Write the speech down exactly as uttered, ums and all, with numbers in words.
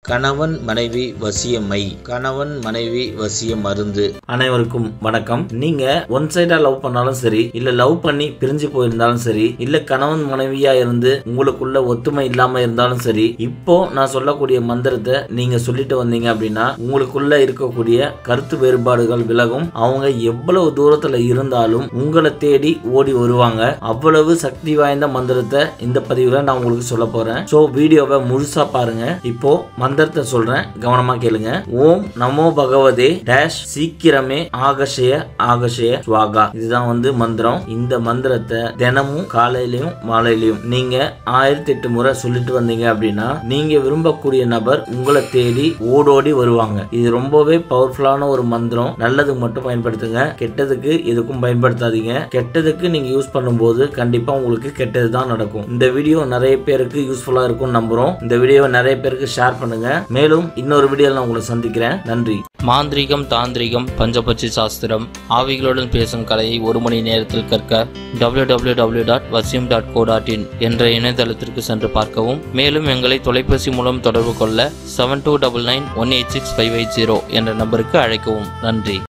கணவன் மனைவி வசியமை கணவன் மனைவி வசிய மருந்து. அனைவருக்கும் வணக்கம். நீங்க ஒன் சைடா லவ் பண்ணாலும் சரி, இல்ல லவ் பண்ணி பிரிஞ்சு போயிருந்தாலும் சரி, இல்ல கணவன் மனைவியா இருந்து உங்களுக்குள்ள ஒத்துமை இல்லாம இருந்தாலும் சரி, இப்போ நான் சொல்லக்கூடிய மந்திரத்தை நீங்க சொல்லிட்டு வந்தீங்க அப்படின்னா உங்களுக்குள்ள இருக்கக்கூடிய கருத்து வேறுபாடுகள் விலகும். அவங்க எவ்வளவு தூரத்துல இருந்தாலும் உங்களை தேடி ஓடி வருவாங்க. அவ்வளவு சக்தி வாய்ந்த மந்திரத்தை இந்த பதிவுல நான் உங்களுக்கு சொல்ல போறேன். சோ வீடியோவை முழுசா பாருங்க. இப்போ மந்திரத்தை சொல்றேன், கவனமா கேளுங்க. ஓம் நமோ பகவதே டேஷ் சீக்கிரமே ஆகஷய ஆகஷய ஸ்வாகா. இதுதான் வந்து மந்திரம். இந்த மந்திரத்தை தினமும் காலையிலயும் மாலையிலயும் நீங்க ஆயிரத்தி எட்டு முறை சொல்லிட்டு வந்தீங்க அப்படின்னா நீங்க விரும்பக்கூடிய நபர் உங்களை தேடி ஓடோடி வருவாங்க. இது ரொம்பவே பவர்ஃபுல்லான ஒரு மந்திரம். நல்லதுக்கு மட்டும் பயன்படுத்துங்க, கெட்டதுக்கு எதுக்கும் பயன்படுத்தாதீங்க. கெட்டதுக்கு நீங்க யூஸ் பண்ணும்போது கண்டிப்பா உங்களுக்கு கெட்டது தான் நடக்கும். இந்த வீடியோ நிறைய பேருக்கு யூஸ்ஃபுல்லா இருக்கும் நம்புறோம். இந்த வீடியோவை நிறைய பேருக்கு ஷேர் பண்ணுங்க. மேலும் இன்னொரு வீடியோல நான் உங்களை சந்திக்கிறேன். நன்றி. மாந்திரீகம், தாந்திரிகம், பஞ்சபட்சி சாஸ்திரம், ஆவிகளுடன் பேசும் கலையை ஒரு மணி நேரத்தில் கற்க டபிள்யூ டபிள்யூ டபிள்யூ டாட் வசியம் டாட் கோ டாட் இன் என்ற இணையதளத்திற்கு சென்று பார்க்கவும். மேலும் எங்களை தொலைபேசி மூலம் தொடர்பு கொள்ள seven two double nine one eight six five eight zero என்ற நம்பருக்கு அழைக்கவும். நன்றி.